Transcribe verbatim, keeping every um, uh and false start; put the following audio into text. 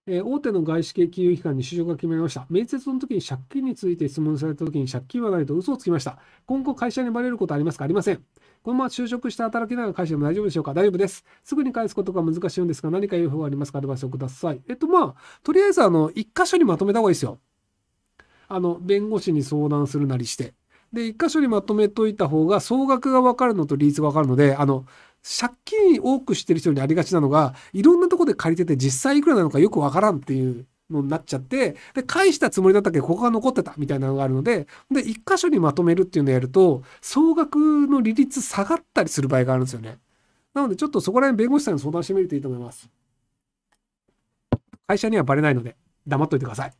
えー大手の外資系金融機関に就職が決まりました。面接の時に借金について質問された時に借金はないと嘘をつきました。今後会社にバレることありますか？ありません。このまま就職して働きながら会社でも大丈夫でしょうか？大丈夫です。すぐに返すことが難しいんですが、何か言う方がありますか？アドバイスをください。えっと、まあ、とりあえず、あの、一箇所にまとめた方がいいですよ。あの、弁護士に相談するなりして。で、一箇所にまとめといた方が、総額が分かるのと利率が分かるので、あの、借金多くしてる人にありがちなのが、いろんなところで借りてて実際いくらなのかよく分からんっていうのになっちゃって、で、返したつもりだったけど、ここが残ってたみたいなのがあるので、で、一箇所にまとめるっていうのをやると、総額の利率下がったりする場合があるんですよね。なので、ちょっとそこら辺弁護士さんに相談してみるといいと思います。会社にはバレないので、黙っといてください。